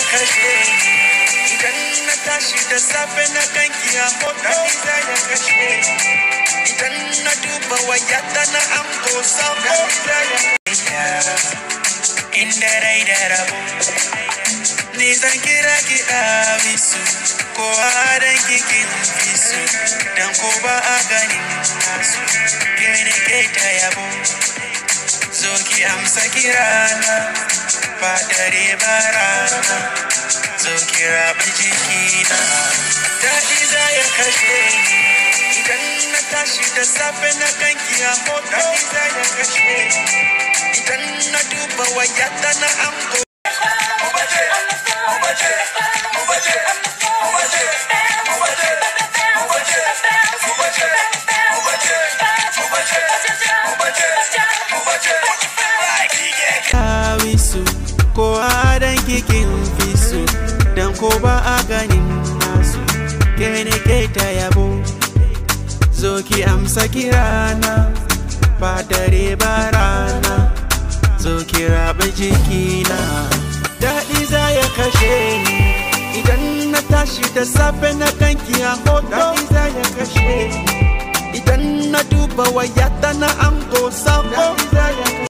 kashe ni idan na tashi da safe na ganki a hoto za ya kashe ni idan na duba wayata na ango sako za ya inda rai da rabo ni zan kira ki Dawisu ko adan kikin fisu dan ko ba a ganin nasu kene ke ta yabo zo ki amsa kirana ba dare ba rana zo ki raba jikina daɗi za ya kashe ni idan na tashi da safe na ganki a hoto za ya kashe ni idan na duba wayata na ango Dawisu ko adan kikin fisu dan ko ba a ganin nasu kene ke ta yabo zo ki amsa kirana ba dare ba rana zo ki raba jikina daɗi za ya kashe ni idan na tashi da safe na ganki a hoto daɗi za ya kashe ni idan na duba wayata na ango sako